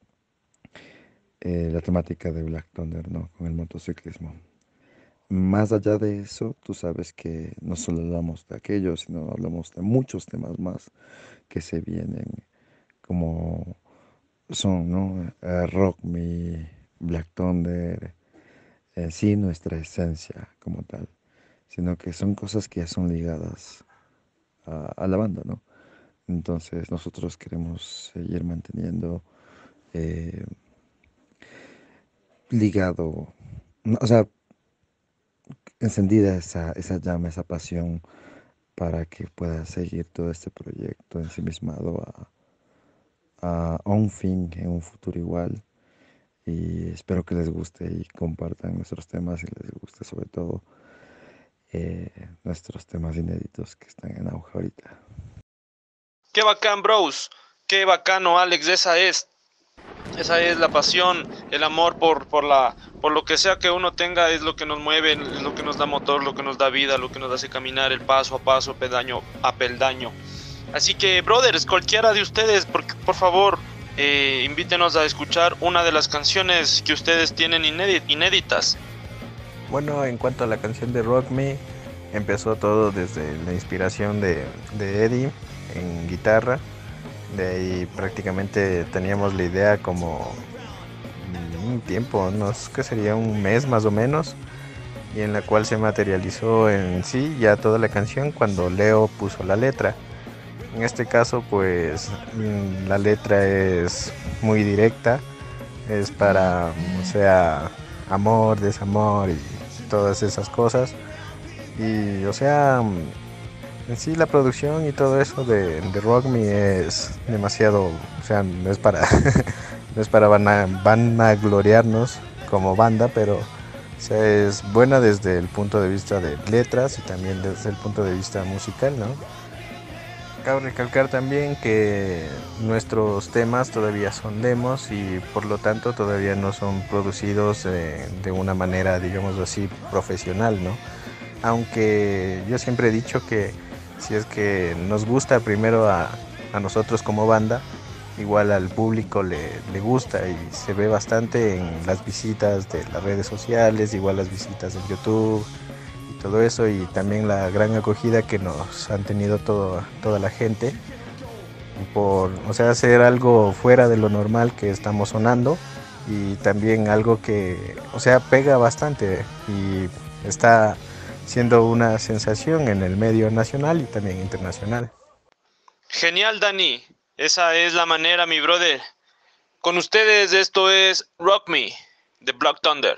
Speaker 11: la temática de Black Thunder, ¿no? Con el motociclismo. Más allá de eso, tú sabes que no solo hablamos de aquello, sino hablamos de muchos temas más que se vienen, como son, ¿no? Rock Me, Black Thunder, sí, nuestra esencia como tal, sino que son cosas que ya son ligadas a la banda, ¿no? Entonces nosotros queremos seguir manteniendo ligado, o sea, encendida esa llama, esa pasión para que pueda seguir todo este proyecto ensimismado a un fin en un futuro igual. Y espero que les guste y compartan nuestros temas y les guste sobre todo nuestros temas inéditos que están en auge ahorita.
Speaker 8: Qué bacán, bros. Qué bacano, Alex. Esa es la pasión, el amor por lo que sea que uno tenga, es lo que nos mueve, es lo que nos da motor, lo que nos da vida, lo que nos hace caminar el paso a paso, peldaño a peldaño. Así que, brothers, cualquiera de ustedes, por favor, invítenos a escuchar una de las canciones que ustedes tienen inéditas.
Speaker 12: Bueno, en cuanto a la canción de Rock Me, empezó todo desde la inspiración de Eddie en guitarra. De ahí prácticamente teníamos la idea como un tiempo, no sé qué sería, un mes más o menos, y en la cual se materializó en sí ya toda la canción cuando Leo puso la letra. En este caso pues la letra es muy directa, es para, o sea, amor, desamor y todas esas cosas, y o sea, en sí la producción y todo eso de Rock Me es demasiado, o sea, no es para no es para vanagloriarnos como banda, pero o sea, es buena desde el punto de vista de letras y también desde el punto de vista musical, ¿no? Cabe recalcar también que nuestros temas todavía son demos y por lo tanto todavía no son producidos de una manera, digamos así, profesional, ¿no? Aunque yo siempre he dicho que si es que nos gusta primero a nosotros como banda, igual al público le gusta y se ve bastante en las visitas de las redes sociales, igual las visitas en YouTube y todo eso, y también la gran acogida que nos han tenido toda la gente por, o sea, hacer algo fuera de lo normal que estamos sonando, y también algo que, o sea, pega bastante y está siendo una sensación en el medio nacional y también internacional.
Speaker 8: Genial, Dani. Esa es la manera, mi brother. Con ustedes esto es Rock Me, de Black Thunder.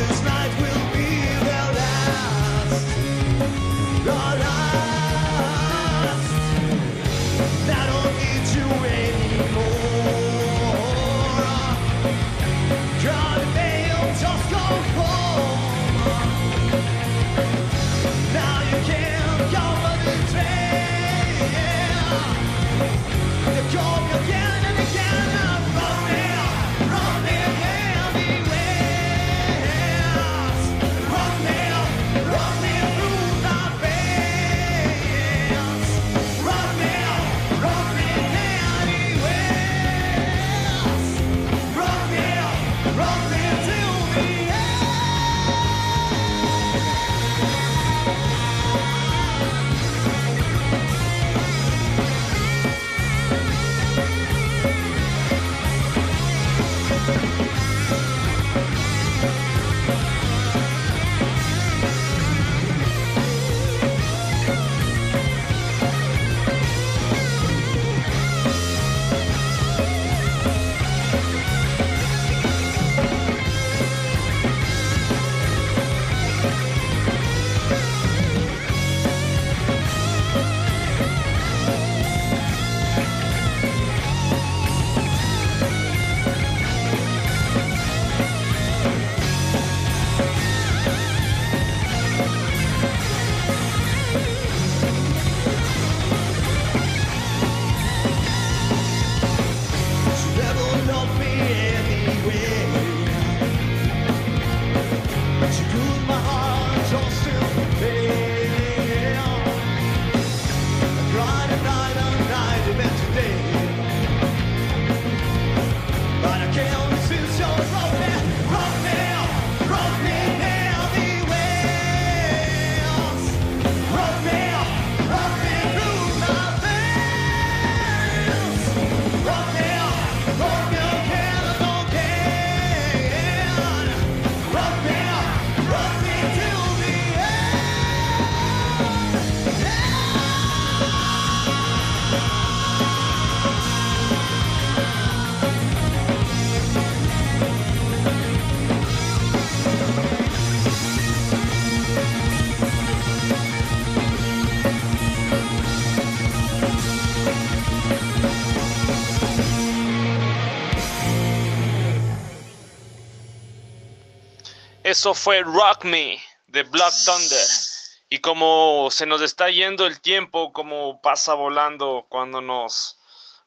Speaker 8: Eso fue Rock Me de Black Thunder. Y como se nos está yendo el tiempo, como pasa volando cuando nos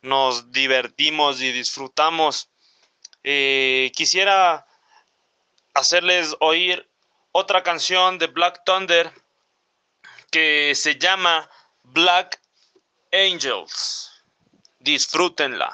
Speaker 8: divertimos y disfrutamos, quisiera hacerles oír otra canción de Black Thunder que se llama Black Angels. Disfrútenla.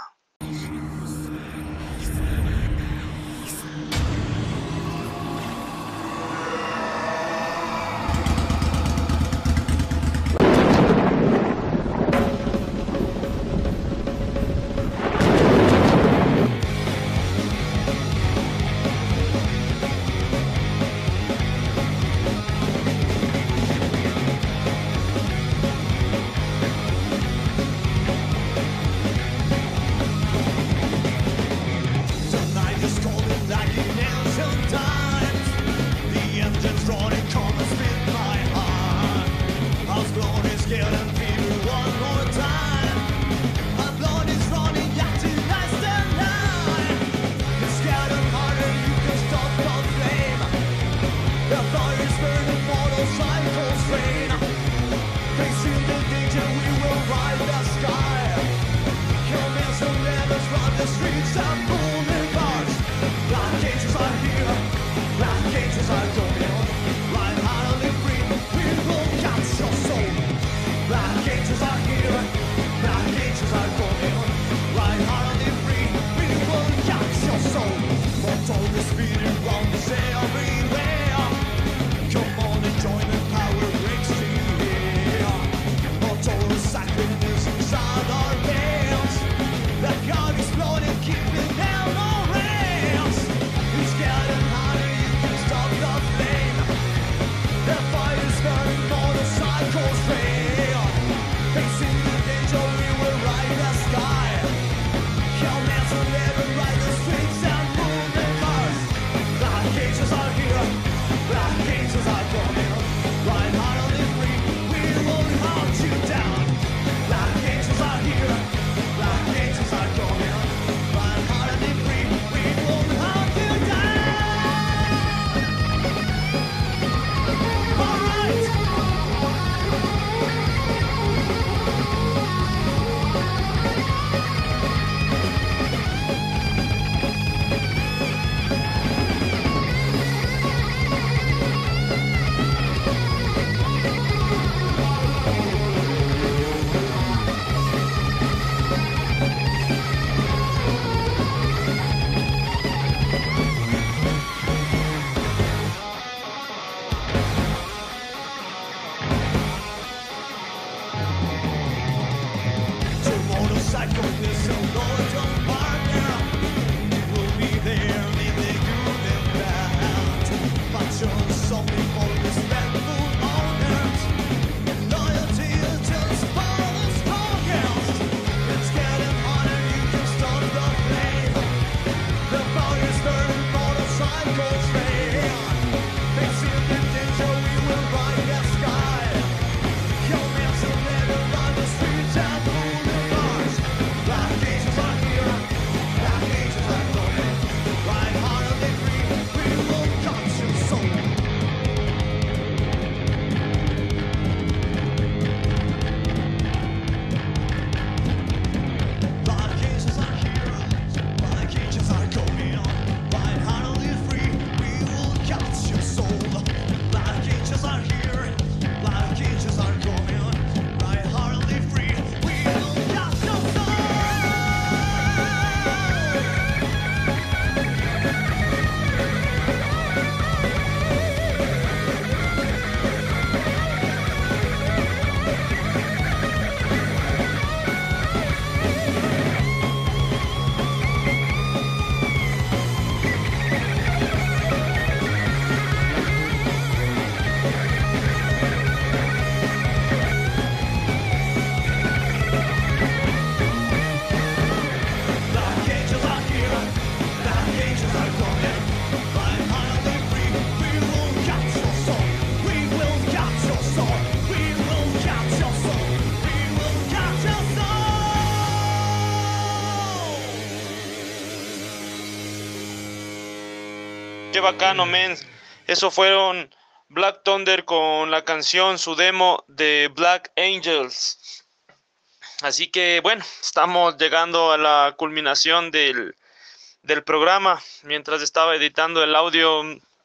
Speaker 8: Qué bacano, men. Eso fueron Black Thunder con la canción, su demo de Black Angels. Así que bueno, estamos llegando a la culminación del programa. Mientras estaba editando el audio,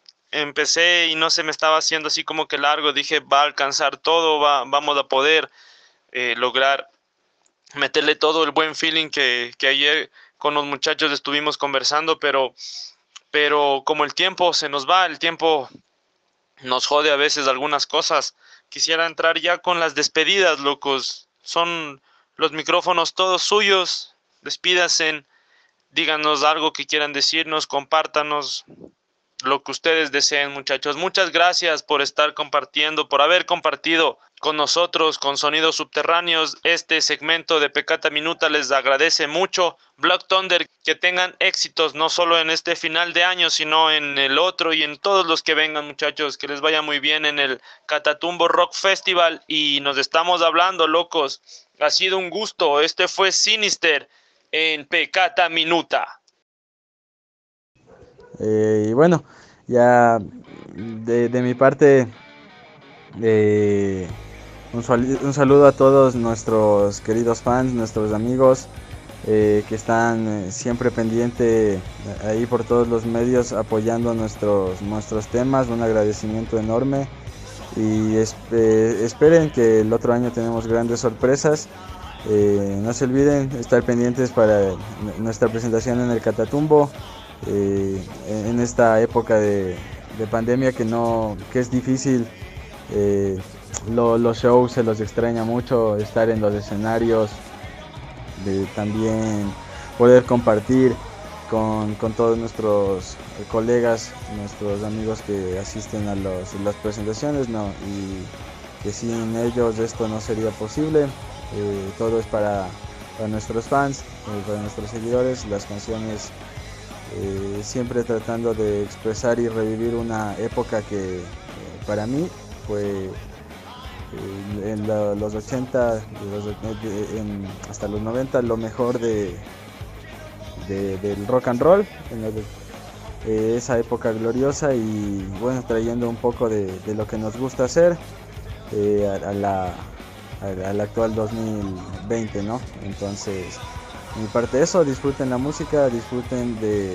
Speaker 8: empecé y no se me estaba haciendo así como que largo. Dije, va a alcanzar todo, vamos a poder lograr meterle todo el buen feeling que ayer con los muchachos estuvimos conversando, pero como el tiempo se nos va, el tiempo nos jode a veces algunas cosas. Quisiera entrar ya con las despedidas, locos. Son los micrófonos todos suyos. Despídanse, díganos algo que quieran decirnos, compártanos lo que ustedes deseen, muchachos. Muchas gracias por estar compartiendo, por haber compartido con nosotros, con Sonidos Subterráneos, este segmento de Pecata Minuta. Les agradece mucho. Black Thunder, que tengan éxitos no solo en este final de año, sino en el otro y en todos los que vengan, muchachos. Que les vaya muy bien en el Catatumbo Rock Festival y nos estamos hablando, locos. Ha sido un gusto. Este fue Sinister en Pecata Minuta.
Speaker 9: Y bueno, ya de mi parte, un saludo a todos nuestros queridos fans, nuestros amigos que están siempre pendientes ahí por todos los medios apoyando nuestros temas. Un agradecimiento enorme y esperen que el otro año tenemos grandes sorpresas. No se olviden estar pendientes para nuestra presentación en el Catatumbo. En esta época de pandemia que es difícil, los shows se los extraña mucho, estar en los escenarios, también poder compartir con todos nuestros colegas, nuestros amigos que asisten a las presentaciones, ¿no? Y que sin ellos esto no sería posible. Todo es para nuestros fans, para nuestros seguidores. Las canciones siempre tratando de expresar y revivir una época que para mí fue en los 80 hasta los 90 lo mejor del rock and roll, esa época gloriosa, y bueno, trayendo un poco de lo que nos gusta hacer al actual 2020, ¿no? Entonces, de mi parte eso, disfruten la música, disfruten de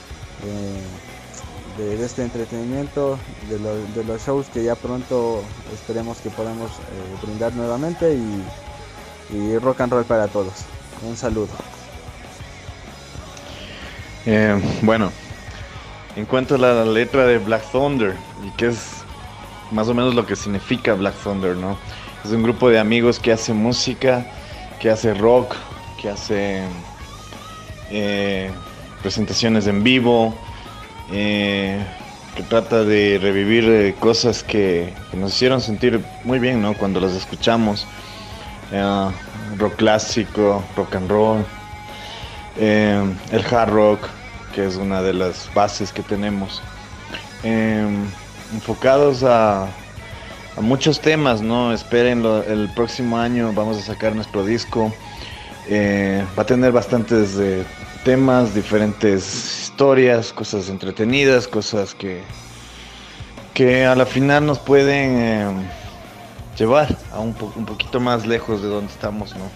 Speaker 9: este entretenimiento, de los shows que ya pronto esperemos que podamos brindar nuevamente, y rock and roll para todos. Un saludo.
Speaker 10: Bueno, en cuanto a la letra de Black Thunder, y que es más o menos lo que significa Black Thunder, ¿no? Es un grupo de amigos que hace música, que hace rock, que hace presentaciones en vivo, que trata de revivir cosas que nos hicieron sentir muy bien, ¿no? Cuando las escuchamos. Rock clásico, rock and roll, el hard rock, que es una de las bases que tenemos. Enfocados a muchos temas, ¿no? Espérenlo, el próximo año vamos a sacar nuestro disco. Va a tener bastantes temas, diferentes historias, cosas entretenidas, cosas que a la final nos pueden llevar a un poquito más lejos de donde estamos, ¿no?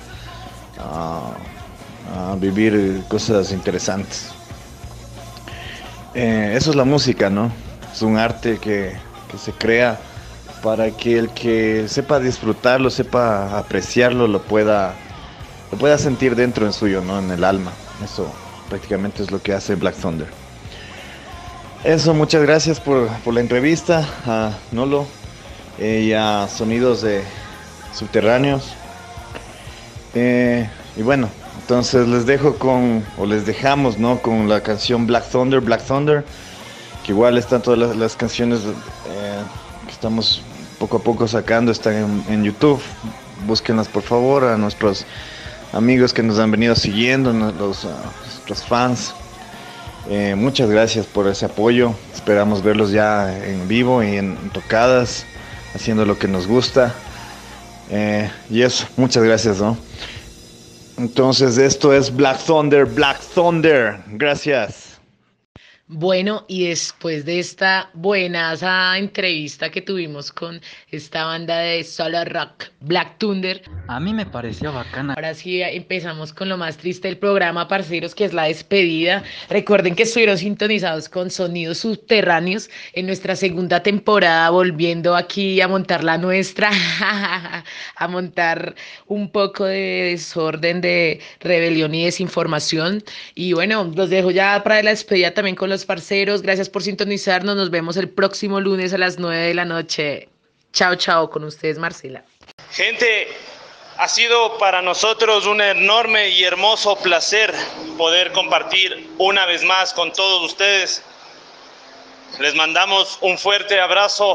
Speaker 10: A vivir cosas interesantes. Eso es la música, ¿no? Es un arte que se crea para que el que sepa disfrutarlo, sepa apreciarlo, lo pueda sentir dentro en suyo, ¿no? En el alma. Eso prácticamente es lo que hace Black Thunder. Eso, muchas gracias por la entrevista a Nolo y a Sonidos Subterráneos. Y bueno, entonces les dejamos, ¿no? Con la canción Black Thunder, que igual están todas las canciones que estamos poco a poco sacando, están en YouTube. Búsquenlas por favor, a nuestros amigos que nos han venido siguiendo, nuestros fans. Muchas gracias por ese apoyo. Esperamos verlos ya en vivo y en tocadas, haciendo lo que nos gusta. Y eso, muchas gracias, ¿no? Entonces esto es Black Thunder. Gracias.
Speaker 4: Bueno, y después de esta buenaza entrevista que tuvimos con esta banda de solo rock, Black Thunder,
Speaker 3: a mí me pareció bacana.
Speaker 4: Ahora sí empezamos con lo más triste del programa, parceros, que es la despedida. Recuerden que estuvieron sintonizados con Sonidos Subterráneos en nuestra segunda temporada, volviendo aquí a montar la nuestra, a montar un poco de desorden, de rebelión y desinformación. Y bueno, los dejo ya para la despedida también con los parceros. Gracias por sintonizarnos. Nos vemos el próximo lunes a las 9 de la noche. Chao, chao. Con ustedes, Marcela.
Speaker 8: Gente, ha sido para nosotros un enorme y hermoso placer poder compartir una vez más con todos ustedes. Les mandamos un fuerte abrazo,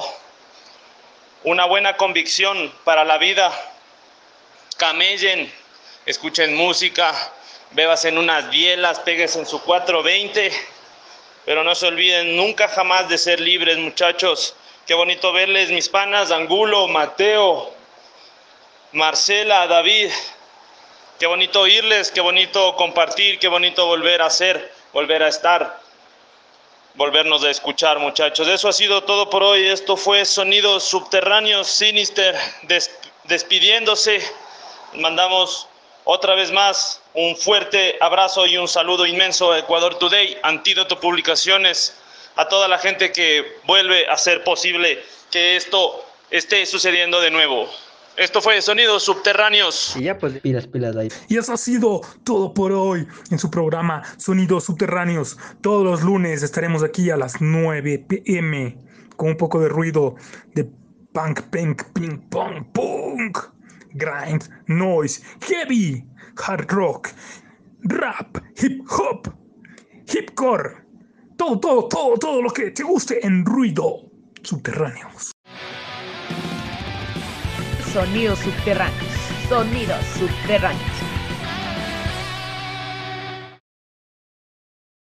Speaker 8: una buena convicción para la vida. Camellen, escuchen música, bébanse unas bielas, péguense en su 420. Pero no se olviden nunca jamás de ser libres, muchachos. Qué bonito verles, mis panas, Angulo, Mateo, Marcela, David. Qué bonito oírles, qué bonito compartir, qué bonito volver a ser, volver a estar, volvernos a escuchar, muchachos. Eso ha sido todo por hoy. Esto fue Sonidos Subterráneos, Sinister, despidiéndose. Mandamos otra vez más un fuerte abrazo y un saludo inmenso a Ecuador Today, Antídoto Publicaciones, a toda la gente que vuelve a hacer posible que esto esté sucediendo de nuevo. Esto fue Sonidos Subterráneos.
Speaker 3: Y ya pues pilas ahí.
Speaker 1: Y eso ha sido todo por hoy en su programa Sonidos Subterráneos. Todos los lunes estaremos aquí a las 9 p.m. con un poco de ruido de punk, ping pong, punk, grind, noise, heavy, hard rock, rap, hip hop, hipcore, todo lo que te guste en ruido subterráneos.
Speaker 4: Sonidos Subterráneos. Sonidos Subterráneos.